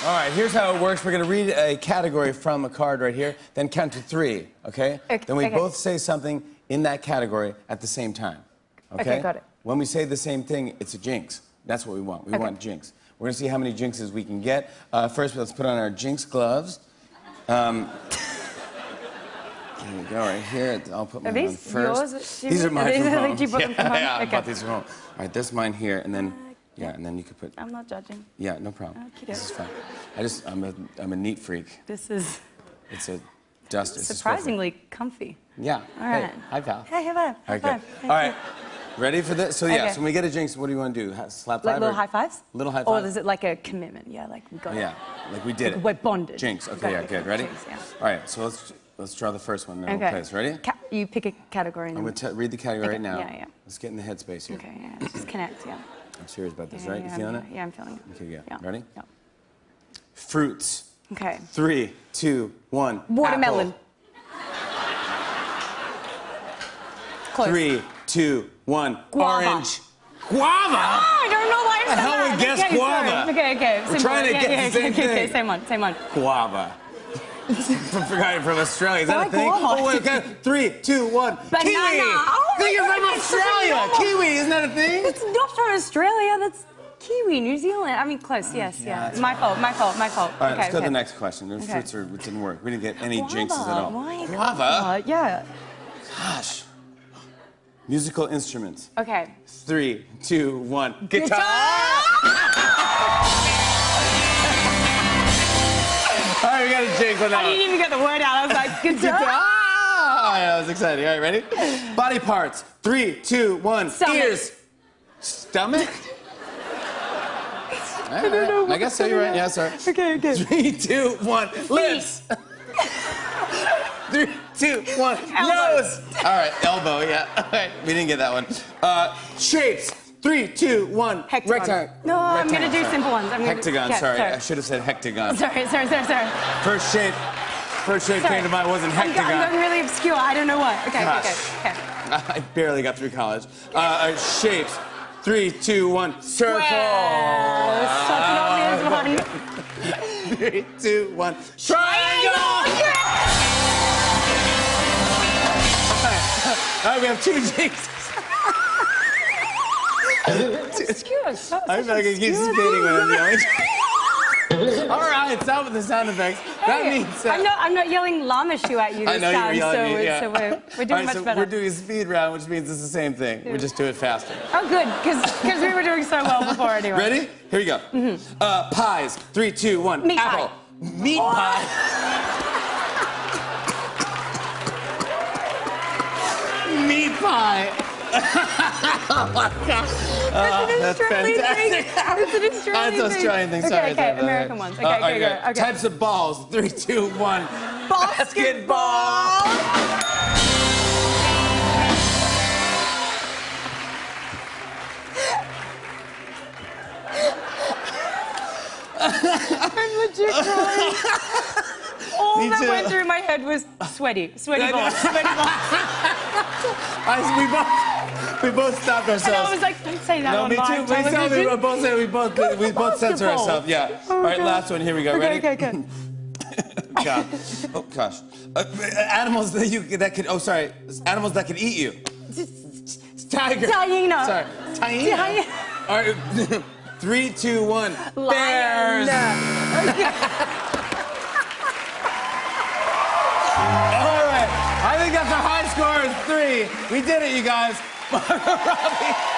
All right, here's how it works. We're going to read a category from a card right here, then count to 3, okay? Then we both say something in that category at the same time, okay? Okay, got it. When we say the same thing, it's a jinx. That's what we want. We want jinx. We're going to see how many jinxes we can get. First, let's put on our jinx gloves. Here we go, right here. I'll put mine on first. Yours? These are mine from home. You bought them from home? Yeah, I bought these from home. All right, this mine here, and then... Yeah, and then you could put... I'm not judging. Yeah, no problem. Okay. This is fine. I'm a neat freak. This is... It's a dust. surprisingly comfy. Yeah. All right. Hey, hi, pal. Hey, high five. High five. All right. Ready for this? So, yeah, Okay. so when we get a jinx, what do you want to do? Slap Like five? little high fives? Little high Or five? is it like a commitment? Yeah, like we got it. Yeah, like we did it. We're bonded. Jinx. Okay, yeah, good. Ready? Jinx, yeah. All right, so let's draw the first one. Then we'll play this. Ready? You pick a category. And I'm going to read the category right now. Yeah, yeah. Let's get in the headspace here. Okay, yeah. Just connect, yeah. I'm serious about this, Yeah, right? yeah, You feeling it? Yeah, I'm feeling it. Okay, yeah. Yeah. Ready? Yeah. Fruits. Okay. 3, 2, 1. Watermelon. Close. 3, 2, 1. Guava. Orange. Guava? I don't know why I said The hell that. we guessed guava? Okay. We're trying to get the same thing. Okay, same one. Guava. Forgot from Australia. Is that Why a thing? guava? Oh, wait, okay. 3, 2, 1. Banana. Kiwi! Oh my You're from God, it's such a Australia! normal- Kiwi, isn't that a thing? It's not from Australia. That's Kiwi, New Zealand. I mean, close. Yes, yeah. My fault. All right, Okay, let's go to the next question. The fruits didn't work. We didn't get any jinxes at all. Why? Guava? Yeah. Gosh. Musical instruments. Okay. 3, 2, 1. Guitar! All right, we got a jinx on that I didn't even get the word out. I was like, guitar. Oh, yeah, that was exciting. All right, ready? Body parts. 3, 2, 1. Stomach. Ears. Stomach? I don't know. I guess so. You're right. Yeah, sorry. Okay. 3, 2, 1. Lips. 3, 2, 1. Nose. All right, elbow. Yeah. All right, we didn't get that one. Shapes. 3, 2, 1. Hectagon. Rectangle. No, I'm going to do simple ones. Hectagon. Sorry, I should have said hectagon. Sorry. First shape came to mind wasn't hectagon. I'm going really obscure. I don't know what. Okay. I barely got through college. Shapes. 3, 2, 1. Circle. Well, such an obvious one. 3, 2, 1. Triangle. All right, we have 2 jinxes. Obscure. I'm not gonna keep spinning when I'm yelling. All right, stop with the sound effects. That means I'm not yelling llama shoe at you this I know time, you're yelling at me, yeah. so we're doing much better. We're doing a speed round, which means it's the same thing. We just do it faster. Oh, good, because we were doing so well before anyway. Ready? Here we go. Pies. 3, 2, 1. Meat Apple. pie. Meat pie. Meat pie. Oh my gosh. That's fantastic. It's an Australian That's an Australian thing. Sorry. Okay, American ones. Okay, go. Types of balls. 3, 2, 1. Basketball. I'm legit crying. All Me that too. went through my head was sweaty balls. We both stopped ourselves. And I was like, don't say that No, on me too. live Please tell me. television. We both censor Basketball. ourselves. Yeah. Oh, All right, God. last one. Here we go. Ready? Okay. God. Oh gosh. Animals that could. Oh, sorry. Animals that could eat you. Tiger. Hyena. Sorry. Hyena. All right. 3, 2, 1. Bears. All right. I think that's a high score of 3. We did it, you guys. Margot Robbie.